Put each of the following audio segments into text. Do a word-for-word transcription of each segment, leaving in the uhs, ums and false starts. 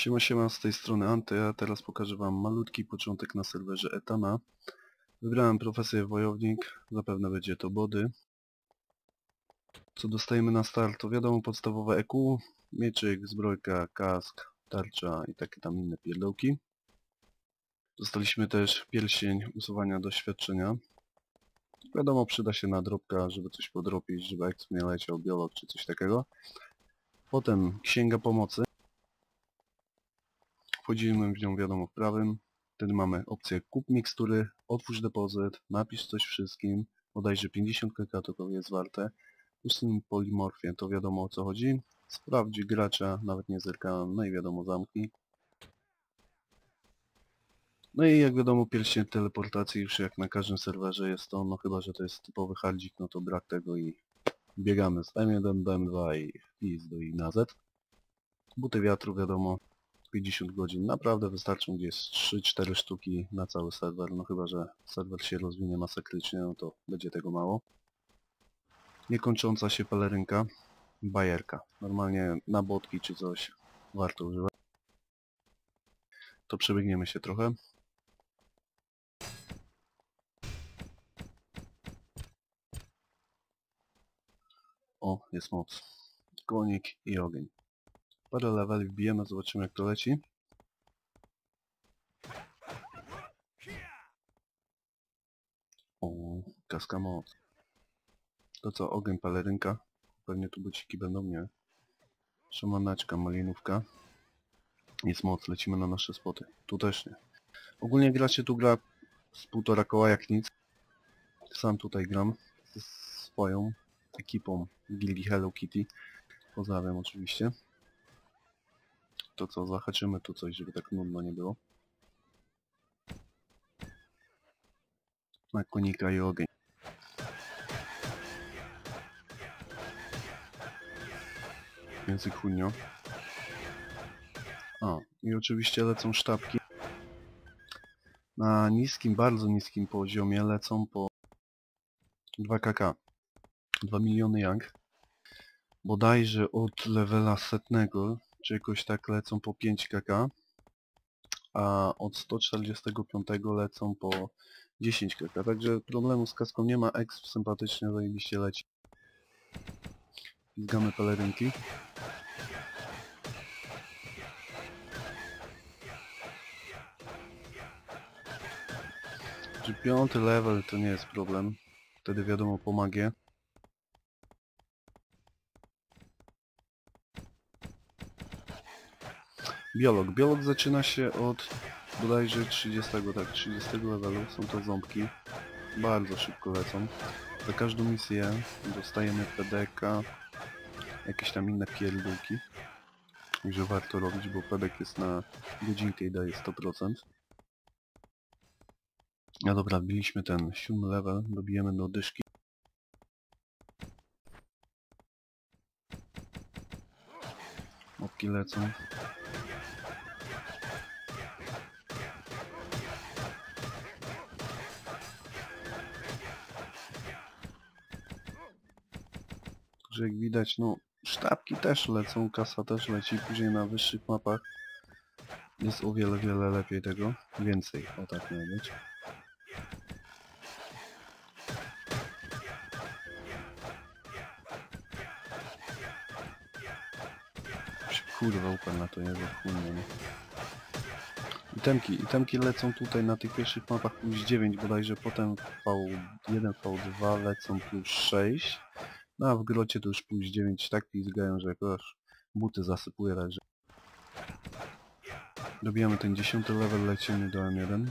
Siema, siema, z tej strony Anty, a teraz pokażę wam malutki początek na serwerze Etana. Wybrałem profesję wojownik, zapewne będzie to body. Co dostajemy na start, to wiadomo podstawowe E Q, mieczyk, zbrojka, kask, tarcza i takie tam inne pierdołki. Dostaliśmy też pierścień usuwania doświadczenia. Wiadomo, przyda się na drobka, żeby coś podrobić, żeby jak nie leciał biolog czy coś takiego. Potem księga pomocy. Wchodzimy w nią, wiadomo, w prawym. Wtedy mamy opcję kup mikstury, otwórz depozyt, napisz coś wszystkim, bodajże pięćdziesiąt keka to, to jest warte. Usuń polimorfię, to wiadomo o co chodzi. Sprawdź gracza, nawet nie zerkałem, no i wiadomo zamknij. No i jak wiadomo pierścień teleportacji już jak na każdym serwerze jest to, no chyba że to jest typowy hardzik, no to brak tego i biegamy z M jeden, B M dwa i wpis do I na Z. Buty wiatru wiadomo. pięćdziesiąt godzin. Naprawdę wystarczą gdzieś trzy cztery sztuki na cały serwer, no chyba że serwer się rozwinie masakrycznie, no to będzie tego mało. Niekończąca się pelerynka, bajerka. Normalnie na botki czy coś warto używać. To przebiegniemy się trochę. O, jest moc. Konik i ogień. Parę leveli wbijemy, zobaczymy jak to leci. O, kaska moc. To co, ogień, pelerynka. Pewnie tu buciki będą, nie? Szamanaczka, malinówka. Jest moc, lecimy na nasze spoty. Tu też nie. Ogólnie gra się tu gra z półtora koła jak nic. Sam tutaj gram ze swoją ekipą Gildii Hello Kitty. Pozdrawiam oczywiście. To co, zahaczymy tu coś, żeby tak nudno nie było. Na konika i ogień. Język chunio. A, i oczywiście lecą sztabki. Na niskim, bardzo niskim poziomie lecą po dwa kaka. dwa miliony yang. Bodajże od levela setnego, czy jakoś tak lecą po pięć kaka. A od sto czterdziestego piątego lecą po dziesięć kaka. Także problemu z kaską nie ma. Exp sympatycznie zajebiście leci. Pizgamy pelerynki. Czy piąty level to nie jest problem. Wtedy wiadomo po magię. Biolog. Biolog zaczyna się od bodajże trzydziestego, tak, trzydziestego levelu. Są to ząbki. Bardzo szybko lecą. Za każdą misję dostajemy P D K, jakieś tam inne pierdółki. Także warto robić, bo P D K jest na godzinkę i daje sto procent. A dobra, biliśmy ten siódmy level, dobijemy do dyszki. Mopki lecą. Także jak widać, no sztabki też lecą, kasa też leci, później na wyższych mapach jest o wiele, wiele lepiej tego. Więcej, o tak miało być. Kurwa, upadł na to jego chłonę. Itemki, itemki lecą tutaj na tych pierwszych mapach plus dziewięć bodajże, potem V jeden, V dwa lecą plus sześć. No a w grocie to już plus dziewięć tak pizgają, że jakoś buty zasypuje, także... Dobijamy ten dziesiąty level, lecimy do M jeden.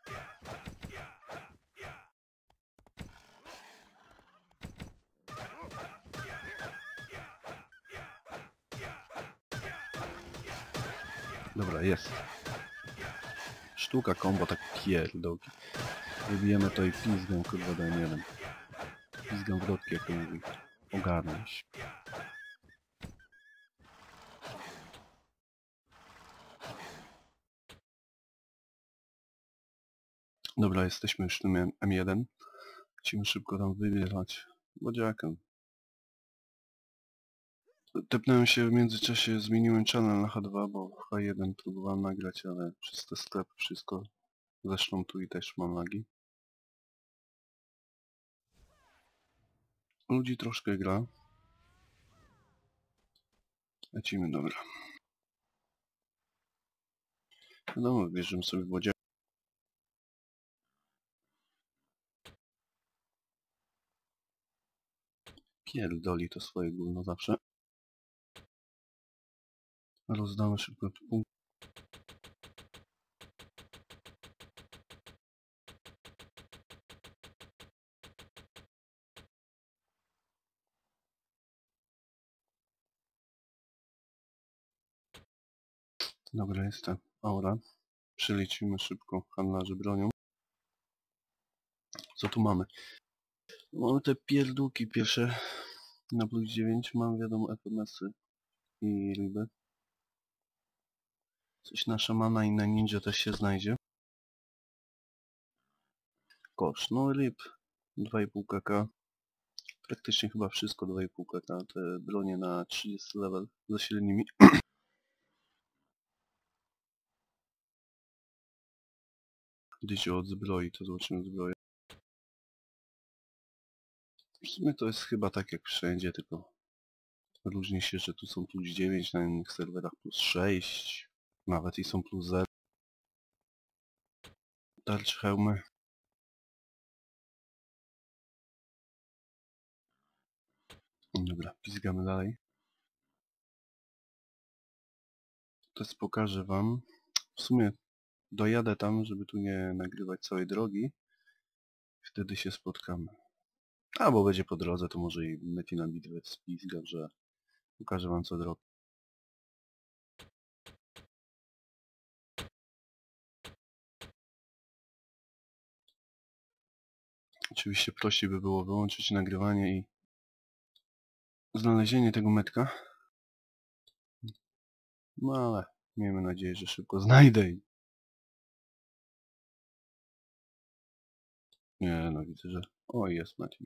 Dobra, jest. Sztuka combo, tak pierdołki. Wybijemy to i pizgam kurwa do M jeden. Pizgam wrotki, jak to mówi. Ogarnąć. Dobra, jesteśmy już w tym M jeden. Chcemy szybko tam wybierać bodziakę. Tepnąłem się w międzyczasie, zmieniłem channel na H dwa, bo w H jeden próbowałem nagrać, ale przez ten sklep wszystko. Zresztą tu i też mam lagi. Ludzi troszkę gra. Lecimy, dobra. Wiadomo, bierzemy sobie wodzie. Pierdoli to swoje gówno zawsze. Rozdamy szybko tu punkt. Dobra, jest ta aura. Przelecimy szybko handlarzy bronią. Co tu mamy? Mamy te pierdółki pierwsze na plus dziewięć. Mam wiadomo F M S-y i ryby. Coś na szamana i na ninja też się znajdzie. Kosz, no ryb dwa i pół kaka. Praktycznie chyba wszystko dwa i pół kaka. Te bronie na trzydziesty level ze średnimi. Gdy się odzbroi, to zobaczymy zbroję. W sumie to jest chyba tak jak wszędzie, tylko różni się, że tu są plus dziewięć, na innych serwerach plus sześć, nawet i są plus zero. Tarcz hełmy. Dobra, pizgamy dalej. Teraz pokażę wam. W sumie dojadę tam, żeby tu nie nagrywać całej drogi. Wtedy się spotkamy. Albo będzie po drodze, to może i Metina bitwę spizgam, że pokażę wam co drogę. Oczywiście prościej by było wyłączyć nagrywanie i znalezienie tego metka. No ale miejmy nadzieję, że szybko znajdę i... Nie no, widzę, że... O, jest Metin.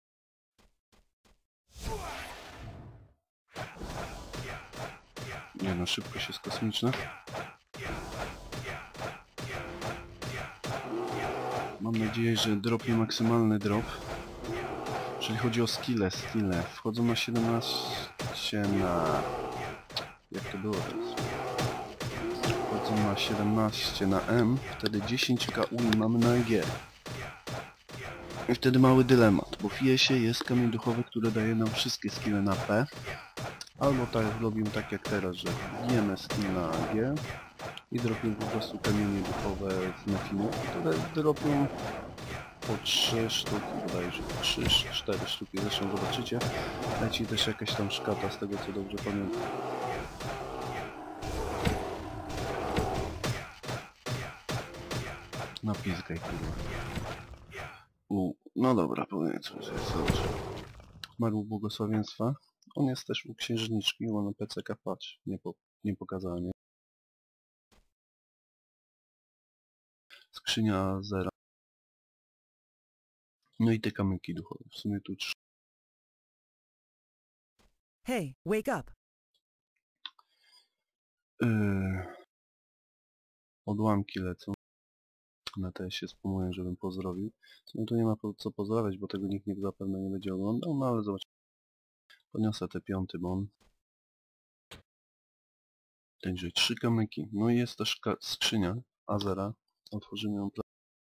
Nie no, szybkość jest kosmiczna. Mam nadzieję, że dropnie maksymalny drop. Jeżeli chodzi o skille, skille wchodzą na siedemnaście na... Jak to było teraz? Wchodzą na siedemnaście na M, wtedy dziesięć K U I mamy na G. I wtedy mały dylemat, bo w I S-ie jest kamień duchowy, który daje nam wszystkie skille na P. Albo tak robimy tak jak teraz, że bijemy skill na G i dropią po prostu kamienie duchowe z Metinu, które dropią po trzy sztuki, bodajże trzy cztery sztuki, zresztą zobaczycie. Leci też jakaś tam szkata, z tego co dobrze pamiętam. Napizgaj, kurwa. U, no dobra, powiedzmy, że jest dobrze. Marł błogosławieństwa. On jest też u księżniczki, ona P C K, patrz, nie, po, nie pokazała, nie? Skrzynia zera. No i te kamyki duchowe, w sumie tu trzy. Hey, wake up! Yy... Odłamki lecą. Na te się spamuję, żebym pozdrowił. W sumie tu nie ma po co pozdrawiać, bo tego nikt nie, zapewne nie będzie oglądał, no ale zobacz. Poniosę te piąty bon. Także trzy kamyki. No i jest też skrzynia Azera. Otworzymy ją.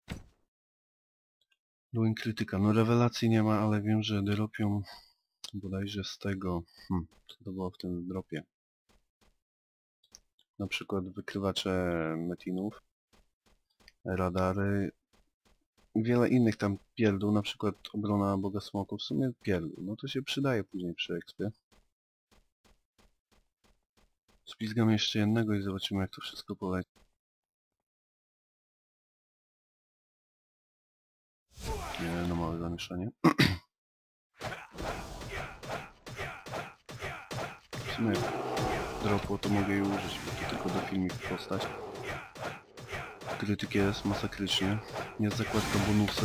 Byłem krytyka. No rewelacji nie ma, ale wiem, że dropią bodajże z tego... Hmm, co to było w tym dropie? Na przykład wykrywacze metinów, radary, wiele innych tam pierdół, na przykład obrona Boga Smoku, w sumie pierdół. No to się przydaje później przy expie. Spizgam jeszcze jednego i zobaczymy jak to wszystko poleci. Nie, no małe zamieszanie. W sumie dropu to mogę jej użyć, bo to tylko do filmiku postać. Krytyk jest masakrycznie. Jest zakładka bonusy.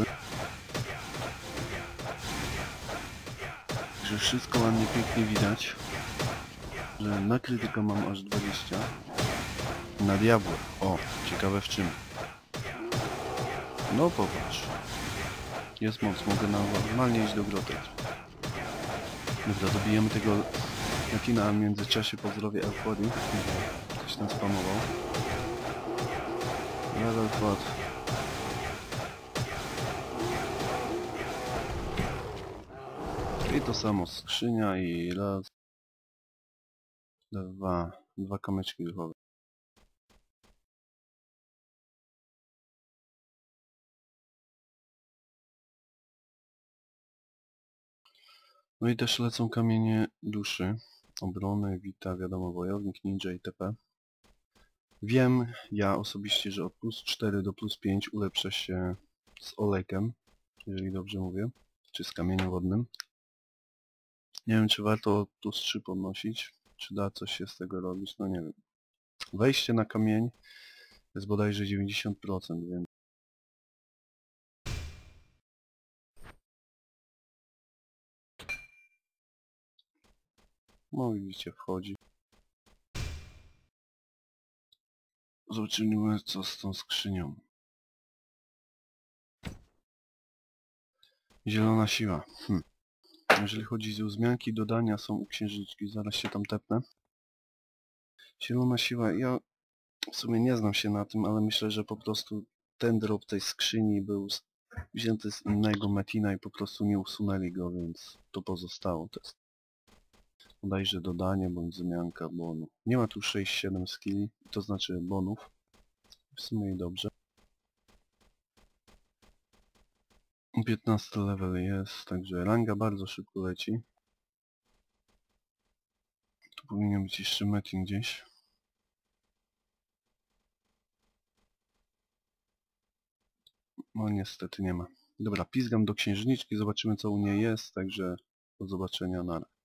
Także wszystko ładnie, pięknie widać. że na krytyka mam aż dwadzieścia. Na diabła. O, ciekawe w czym. No popatrz. Jest moc, mogę normalnie iść do groty. Dobra, dobijemy tego Metina, a w międzyczasie pozdrowię Elfori. Ktoś tam spamował. Level wkład. I to samo, skrzynia i raz, dwa, dwa kamyczki duchowe. No i też lecą kamienie duszy, obrony, wita, wiadomo, wojownik, ninja itp. Wiem, ja osobiście, że od plus cztery do plus pięć ulepsza się z olejkiem, jeżeli dobrze mówię, czy z kamieniem wodnym. Nie wiem, czy warto plus trzy podnosić, czy da coś się z tego robić, no nie wiem. Wejście na kamień jest bodajże dziewięćdziesiąt procent, więc... No widzicie, wchodzi. Zobaczymy, co z tą skrzynią. Zielona siła. Hm. Jeżeli chodzi o wzmianki, dodania są u księżniczki, zaraz się tam tepnę. Zielona siła, ja w sumie nie znam się na tym, ale myślę, że po prostu ten drop tej skrzyni był wzięty z innego Metina i po prostu nie usunęli go, więc to pozostało. To jest bodajże dodanie bądź wzmianka bonu. Nie ma tu sześć siedem skilli, to znaczy bonów. W sumie i dobrze. piętnasty level jest, także ranga bardzo szybko leci. Tu powinien być jeszcze Metin gdzieś. No niestety nie ma. Dobra, pizgam do księżniczki, zobaczymy co u niej jest, także do zobaczenia na razie.